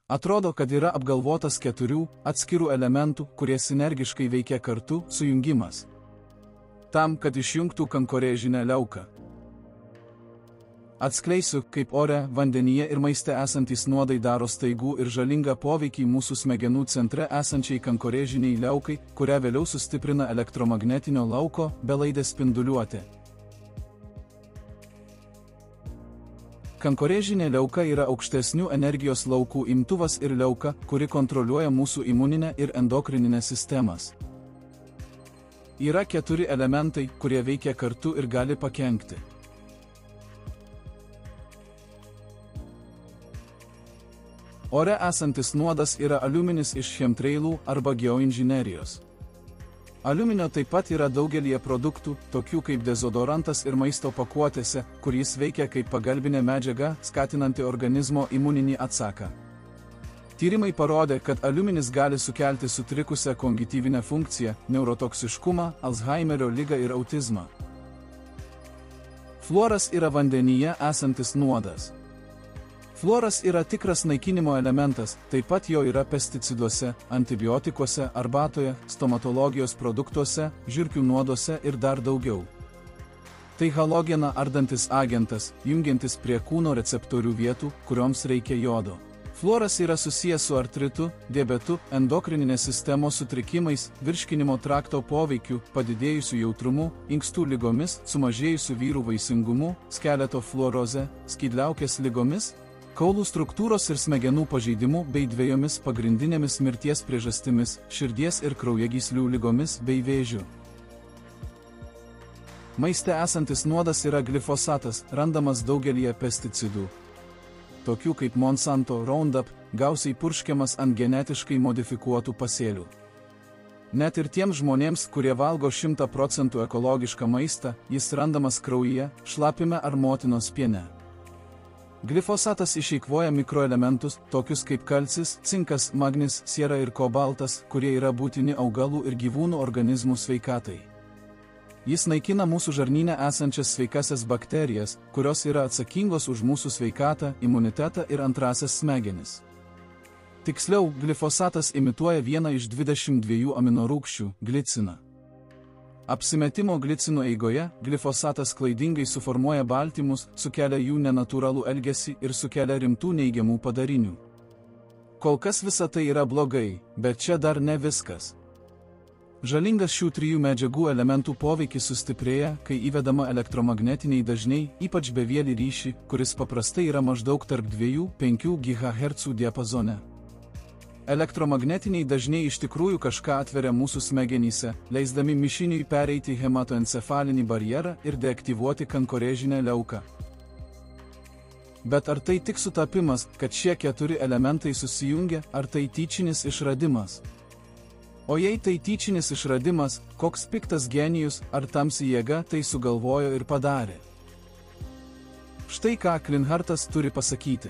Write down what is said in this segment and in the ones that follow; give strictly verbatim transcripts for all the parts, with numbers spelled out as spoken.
Atrodo, kad yra apgalvotas keturių atskirų elementų, kurie sinergiškai veikia kartu, sujungimas. Tam, kad išjungtų kankorėžinę liauką. Atskleisiu, kaip ore, vandenyje ir maiste esantys nuodai daro staigų ir žalingą poveikį mūsų smegenų centre esančiai kankorėžiniai liaukai, kurią vėliau sustiprina elektromagnetinio lauko belaidė spinduliuotė. Kankorėžinė liauka yra aukštesnių energijos laukų imtuvas ir liauka, kuri kontroliuoja mūsų imuninę ir endokrininę sistemas. Yra keturi elementai, kurie veikia kartu ir gali pakenkti. Ore esantis nuodas yra aliuminis iš chemtrailų arba geoinžinerijos. Aliuminio taip pat yra daugelįje produktų, tokių kaip dezodorantas ir maisto pakuotėse, kur jis veikia kaip pagalbinė medžiaga, skatinanti organizmo imuninį atsaką. Tyrimai parodė, kad aliuminis gali sukelti sutrikusią kognityvinę funkciją, neurotoksiškumą, Alzheimerio ligą ir autizmą. Fluoras yra vandenyje esantis nuodas. Fluoras yra tikras naikinimo elementas, taip pat jo yra pesticiduose, antibiotikuose, arbatoje, stomatologijos produktuose, žiurkių nuoduose ir dar daugiau. Tai halogeną ardantis agentas, jungiantis prie kūno receptorių vietų, kurioms reikia jodo. Fluoras yra susijęs su artritu, diabetu, endokrininės sistemos sutrikimais, virškinimo trakto poveikiu, padidėjusiu jautrumu, inkstų ligomis, sumažėjusiu vyrų vaisingumu, skeleto fluoroze, skydliaukės ligomis, kaulų struktūros ir smegenų pažeidimu bei dviejomis pagrindinėmis mirties priežastimis – širdies ir kraujagyslių ligomis bei vėžiu. Maiste esantis nuodas yra glifosatas, randamas daugelyje pesticidų, tokių kaip Monsanto Roundup, gausiai purškiamas ant genetiškai modifikuotų pasėlių. Net ir tiems žmonėms, kurie valgo šimtą procentų ekologišką maistą, jis randamas kraujyje, šlapime ar motinos piene. Glifosatas išeikvoja mikroelementus, tokius kaip kalcis, cinkas, magnis, siera ir kobaltas, kurie yra būtini augalų ir gyvūnų organizmų sveikatai. Jis naikina mūsų žarnyne esančias sveikasias bakterijas, kurios yra atsakingos už mūsų sveikatą, imunitetą ir antrąsias smegenis. Tiksliau, glifosatas imituoja vieną iš dvidešimt dviejų aminorūgščių – gliciną. Apsimetimo glicinų eigoje glifosatas klaidingai suformuoja baltymus, sukelia jų nenatūralų elgesį ir sukelia rimtų neigiamų padarinių. Kol kas visa tai yra blogai, bet čia dar ne viskas. Žalingas šių trijų medžiagų elementų poveikis sustiprėja, kai įvedama elektromagnetiniai dažniai, ypač bevielį ryšį, kuris paprastai yra maždaug tarp dviejų iki penkių gigahercų diapazone. Elektromagnetiniai dažniai iš tikrųjų kažką atveria mūsų smegenyse, leisdami mišiniui pereiti hematoencefalinį barjerą ir deaktyvuoti kankorėžinę liauką. Bet ar tai tik sutapimas, kad šie keturi elementai susijungia, ar tai tyčinis išradimas? O jei tai tyčinis išradimas, koks piktas genijus ar tamsi jėga tai sugalvojo ir padarė? Štai ką Klinhartas turi pasakyti.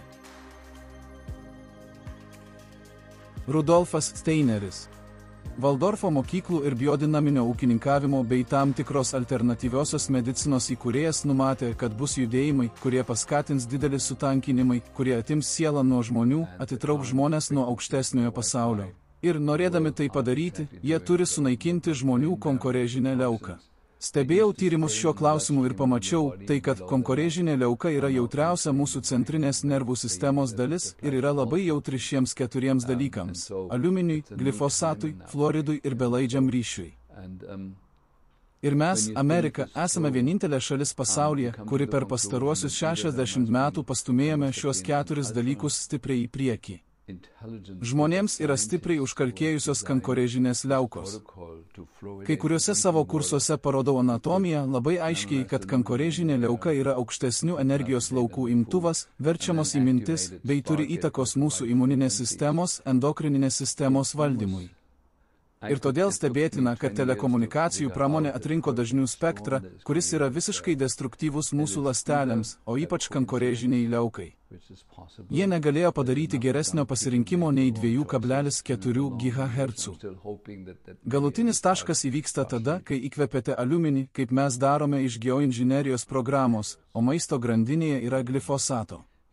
Rudolfas Steineris. Valdorfo mokyklų ir biodinaminio ūkininkavimo bei tam tikros alternatyviosios medicinos įkūrėjas numatė, kad bus judėjimai, kurie paskatins didelį sutankinimai, kurie atims sielą nuo žmonių, atitrauks žmonės nuo aukštesniojo pasaulio. Ir norėdami tai padaryti, jie turi sunaikinti žmonių kankorėžinę liauką. Stebėjau tyrimus šiuo klausimu ir pamačiau, tai kad kankorėžinė liauka yra jautriausia mūsų centrinės nervų sistemos dalis ir yra labai jautri šiems keturiems dalykams – aliuminiui, glifosatui, fluoridui ir belaidžiam ryšiui. Ir mes, Amerika, esame vienintelė šalis pasaulyje, kuri per pastaruosius šešiasdešimt metų pastumėjome šios keturis dalykus stipriai į priekį. Žmonėms yra stipriai užkalkėjusios kankorėžinės liaukos. Kai kuriuose savo kursuose parodau anatomiją labai aiškiai, kad kankorėžinė liauka yra aukštesnių energijos laukų imtuvas, verčiamos į mintis, bei turi įtakos mūsų imuninės sistemos, endokrininės sistemos valdymui. Ir todėl stebėtina, kad telekomunikacijų pramonė atrinko dažnių spektrą, kuris yra visiškai destruktyvus mūsų ląstelėms, o ypač kankorėžiniai liaukai. Jie negalėjo padaryti geresnio pasirinkimo nei dviejų kablelis keturių gigahercų. Galutinis taškas įvyksta tada, kai įkvepiate aliuminį, kaip mes darome iš geoinžinerijos programos, o maisto grandinėje yra glifosato.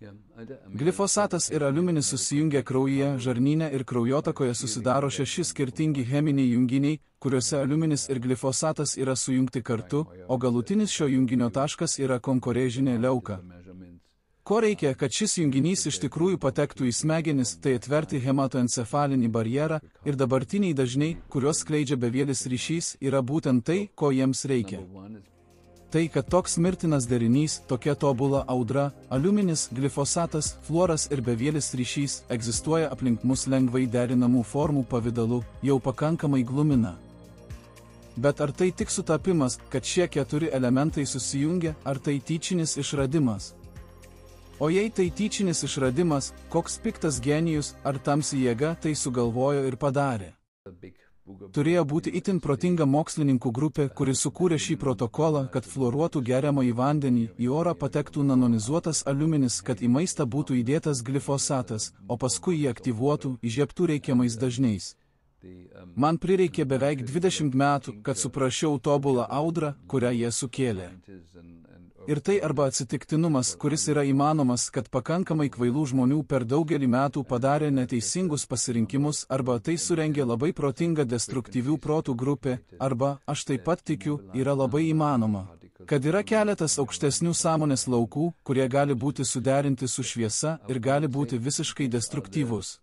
Glifosatas ir aliuminis susijungia kraujyje, žarnyne ir kraujotakoje susidaro šeši skirtingi cheminiai junginiai, kuriuose aliuminis ir glifosatas yra sujungti kartu, o galutinis šio junginio taškas yra konkorežinė liauka. Ko reikia, kad šis junginys iš tikrųjų patektų į smegenis, tai atverti hematoencefalinį barjerą ir dabartiniai dažniai, kuriuos skleidžia bevielis ryšys, yra būtent tai, ko jiems reikia. Tai, kad toks mirtinas derinys, tokia tobula audra, aliuminis, glifosatas, fluoras ir bevielis ryšys egzistuoja aplink mus lengvai derinamų formų pavidalu, jau pakankamai glumina. Bet ar tai tik sutapimas, kad šie keturi elementai susijungia, ar tai tyčinis išradimas? O jei tai tyčinis išradimas, koks piktas genijus ar tamsi jėga tai sugalvojo ir padarė? Turėjo būti itin protinga mokslininkų grupė, kuri sukūrė šį protokolą, kad fluoruotų geriamą į vandenį, į orą patektų nanonizuotas aliuminis, kad į maistą būtų įdėtas glifosatas, o paskui jį aktyvuotų, įžiebtų reikiamais dažniais. Man prireikė beveik dvidešimt metų, kad suprasčiau tobulą audrą, kurią jie sukėlė. Ir tai arba atsitiktinumas, kuris yra įmanomas, kad pakankamai kvailų žmonių per daugelį metų padarė neteisingus pasirinkimus, arba tai surengė labai protinga destruktyvių protų grupė, arba, aš taip pat tikiu, yra labai įmanoma, kad yra keletas aukštesnių sąmonės laukų, kurie gali būti suderinti su šviesa ir gali būti visiškai destruktyvus.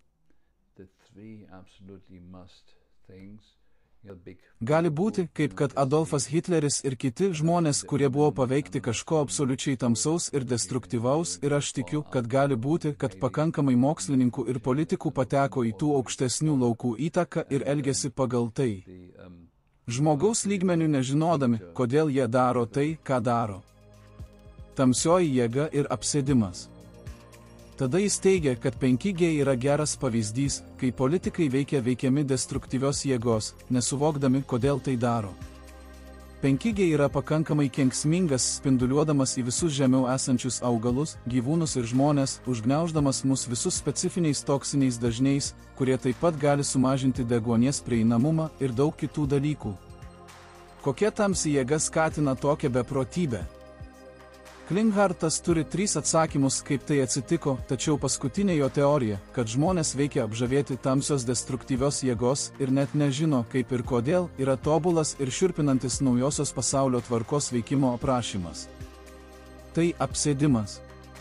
Gali būti, kaip kad Adolfas Hitleris ir kiti žmonės, kurie buvo paveikti kažko absoliučiai tamsaus ir destruktyvaus, ir aš tikiu, kad gali būti, kad pakankamai mokslininkų ir politikų pateko į tų aukštesnių laukų įtaką ir elgėsi pagal tai. Žmogaus lygmenių nežinodami, kodėl jie daro tai, ką daro. Tamsioji jėga ir apsėdimas. Tada jis teigia, kad penki G yra geras pavyzdys, kai politikai veikia veikiami destruktyvios jėgos, nesuvokdami, kodėl tai daro. penki G yra pakankamai kenksmingas, spinduliuodamas į visus žemiau esančius augalus, gyvūnus ir žmones, užgniauždamas mus visus specifiniais toksiniais dažniais, kurie taip pat gali sumažinti deguonies prieinamumą ir daug kitų dalykų. Kokia tamsi jėga skatina tokią beprotybę? Klinghartas turi tris atsakymus, kaip tai atsitiko, tačiau paskutinė jo teorija, kad žmonės veikia apžavėti tamsios destruktyvios jėgos ir net nežino, kaip ir kodėl, yra tobulas ir šiurpinantis naujosios pasaulio tvarkos veikimo aprašymas. Tai apsėdimas.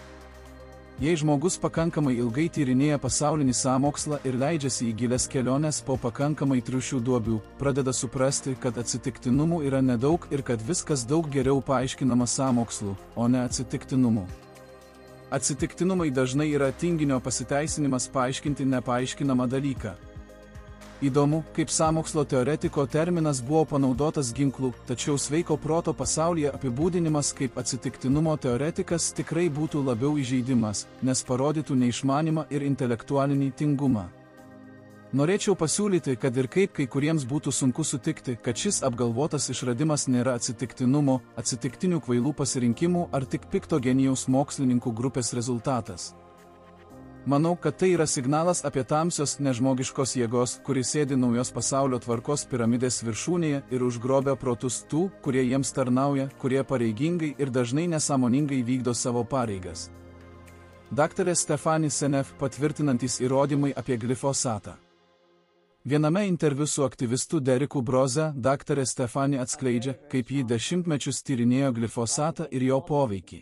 Jei žmogus pakankamai ilgai tyrinėja pasaulinį sąmokslą ir leidžiasi į gilias keliones po pakankamai triušių duobių, pradeda suprasti, kad atsitiktinumų yra nedaug ir kad viskas daug geriau paaiškinama sąmokslu, o ne atsitiktinumu. Atsitiktinumai dažnai yra tinginio pasiteisinimas paaiškinti nepaaiškinamą dalyką. Įdomu, kaip sąmokslo teoretiko terminas buvo panaudotas ginklų, tačiau sveiko proto pasaulyje apibūdinimas kaip atsitiktinumo teoretikas tikrai būtų labiau įžeidimas, nes parodytų neišmanimą ir intelektualinį tingumą. Norėčiau pasiūlyti, kad ir kaip kai kuriems būtų sunku sutikti, kad šis apgalvotas išradimas nėra atsitiktinumo, atsitiktinių kvailų pasirinkimų ar tik pikto genijaus mokslininkų grupės rezultatas. Manau, kad tai yra signalas apie tamsios nežmogiškos jėgos, kuri sėdi naujos pasaulio tvarkos piramidės viršūnėje ir užgrobia protus tų, kurie jiems tarnauja, kurie pareigingai ir dažnai nesąmoningai vykdo savo pareigas. Daktarė Stephanie Seneff patvirtinantys įrodymai apie glifosatą. Viename interviu su aktyvistu Deriku Broze, daktarė Stephanie atskleidžia, kaip ji dešimtmečius tyrinėjo glifosatą ir jo poveikį.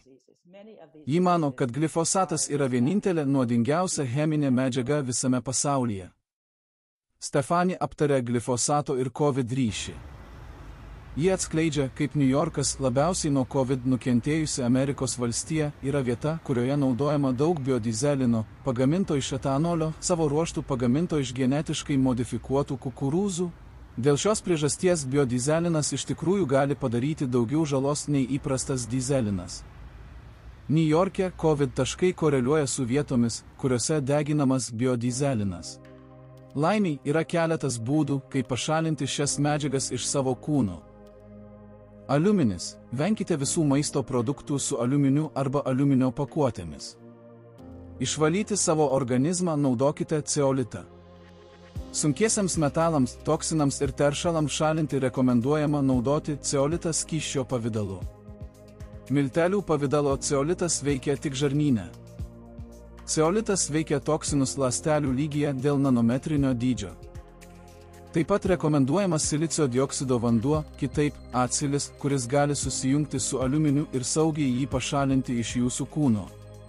Ji mano, kad glifosatas yra vienintelė nuodingiausia cheminė medžiaga visame pasaulyje. Stephanie aptarė glifosato ir COVID ryšį. Ji atskleidžia, kaip New Yorkas, labiausiai nuo COVID nukentėjusi Amerikos valstija, yra vieta, kurioje naudojama daug biodizelino, pagaminto iš etanolio, savo ruožtų pagaminto iš genetiškai modifikuotų kukurūzų. Dėl šios priežasties biodizelinas iš tikrųjų gali padaryti daugiau žalos nei įprastas dizelinas. New York'e COVID taškai koreliuoja su vietomis, kuriuose deginamas biodizelinas. Laimiai yra keletas būdų, kaip pašalinti šias medžiagas iš savo kūno. Aliuminis. Venkite visų maisto produktų su aliuminiu arba aliuminio pakuotėmis. Išvalyti savo organizmą naudokite ceolitą. Sunkiesiems metalams, toksinams ir teršalams šalinti rekomenduojama naudoti ceolitą skysčio pavidalu. Miltelių pavidalo ceolitas veikia tik žarnyne. Ceolitas veikia toksinus ląstelių lygyje dėl nanometrinio dydžio. Taip pat rekomenduojamas silicio dioksido vanduo, kitaip acilis, kuris gali susijungti su aliuminiu ir saugiai jį pašalinti iš jūsų kūno.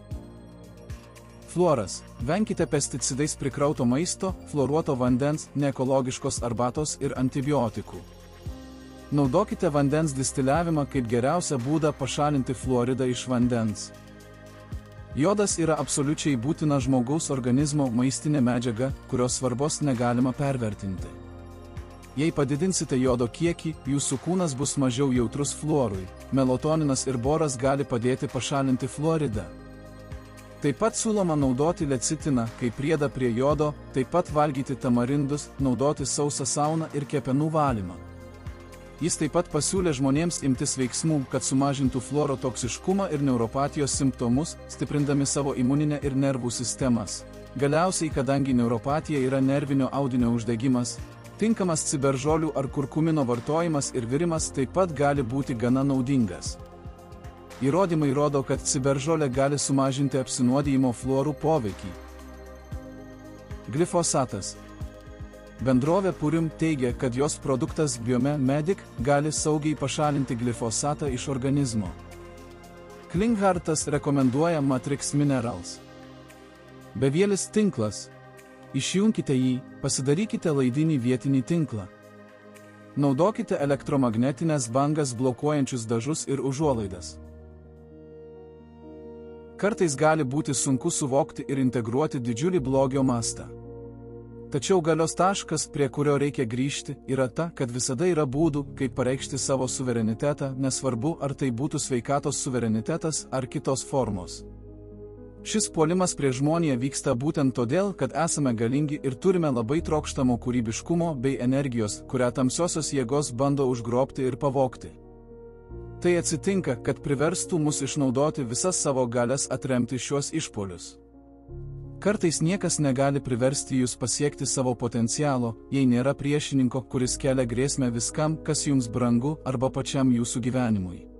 Fluoras. Venkite pesticidais prikrauto maisto, fluoruoto vandens, neekologiškos arbatos ir antibiotikų. Naudokite vandens distiliavimą kaip geriausią būdą pašalinti fluoridą iš vandens. Jodas yra absoliučiai būtina žmogaus organizmo maistinė medžiaga, kurios svarbos negalima pervertinti. Jei padidinsite jodo kiekį, jūsų kūnas bus mažiau jautrus fluorui. Melatoninas ir boras gali padėti pašalinti fluoridą. Taip pat siūloma naudoti lecitiną kaip priedą prie jodo, taip pat valgyti tamarindus, naudoti sausą sauną ir kepenų valymą. Jis taip pat pasiūlė žmonėms imtis veiksmų, kad sumažintų fluoro toksiškumą ir neuropatijos simptomus, stiprindami savo imuninę ir nervų sistemas. Galiausiai, kadangi neuropatija yra nervinio audinio uždegimas, tinkamas ciberžolių ar kurkumino vartojimas ir virimas taip pat gali būti gana naudingas. Įrodymai rodo, kad ciberžolė gali sumažinti apsinuodijimo fluorų poveikį. Glifosatas. Bendrovė Purim teigia, kad jos produktas Biome Medic gali saugiai pašalinti glifosatą iš organizmo. Klinghartas rekomenduoja Matrix Minerals. Bevielis tinklas. Išjunkite jį, pasidarykite laidinį vietinį tinklą. Naudokite elektromagnetinės bangas blokuojančius dažus ir užuolaidas. Kartais gali būti sunku suvokti ir integruoti didžiulį blogio mastą. Tačiau galios taškas, prie kurio reikia grįžti, yra ta, kad visada yra būdų, kaip pareikšti savo suverenitetą, nesvarbu, ar tai būtų sveikatos suverenitetas ar kitos formos. Šis puolimas prieš žmoniją vyksta būtent todėl, kad esame galingi ir turime labai trokštamo kūrybiškumo bei energijos, kurią tamsiosios jėgos bando užgrobti ir pavogti. Tai atsitinka, kad priverstų mus išnaudoti visas savo galias atremti šiuos išpuolius. Kartais niekas negali priversti jūs pasiekti savo potencialo, jei nėra priešininko, kuris kelia grėsmę viskam, kas jums brangu, arba pačiam jūsų gyvenimui.